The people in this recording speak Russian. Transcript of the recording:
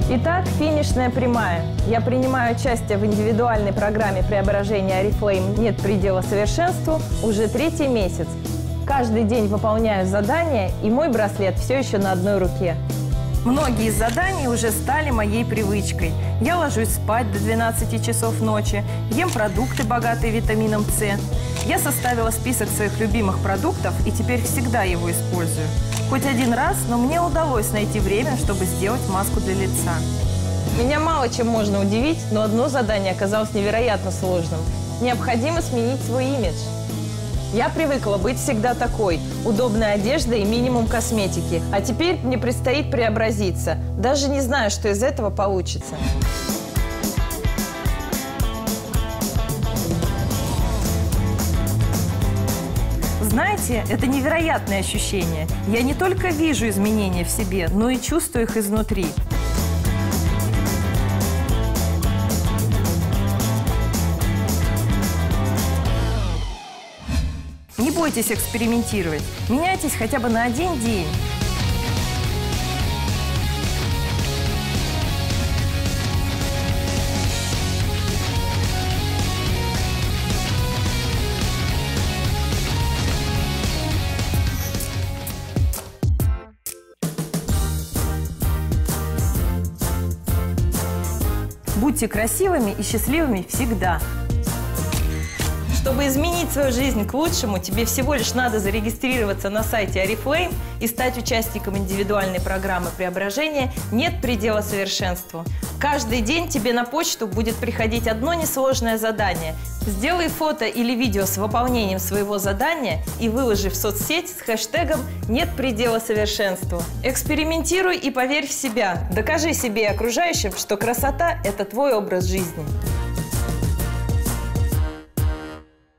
Итак, финишная прямая. Я принимаю участие в индивидуальной программе преображения Oriflame «Нет предела совершенству» уже 3-й месяц. Каждый день выполняю задания, и мой браслет все еще на одной руке. Многие из заданий уже стали моей привычкой. Я ложусь спать до 12 часов ночи, ем продукты, богатые витамином С. Я составила список своих любимых продуктов и теперь всегда его использую. Хоть один раз, но мне удалось найти время, чтобы сделать маску для лица. Меня мало чем можно удивить, но одно задание оказалось невероятно сложным. Необходимо сменить свой имидж. Я привыкла быть всегда такой. Удобная одежда и минимум косметики. А теперь мне предстоит преобразиться. Даже не знаю, что из этого получится. Знаете, это невероятное ощущение. Я не только вижу изменения в себе, но и чувствую их изнутри. Не бойтесь экспериментировать. Меняйтесь хотя бы на один день. Будьте красивыми и счастливыми всегда. Чтобы изменить свою жизнь к лучшему, тебе всего лишь надо зарегистрироваться на сайте Oriflame и стать участником индивидуальной программы преображения «Нет предела совершенству». Каждый день тебе на почту будет приходить одно несложное задание. Сделай фото или видео с выполнением своего задания и выложи в соцсеть с хэштегом «Нет предела совершенству». Экспериментируй и поверь в себя. Докажи себе и окружающим, что красота – это твой образ жизни.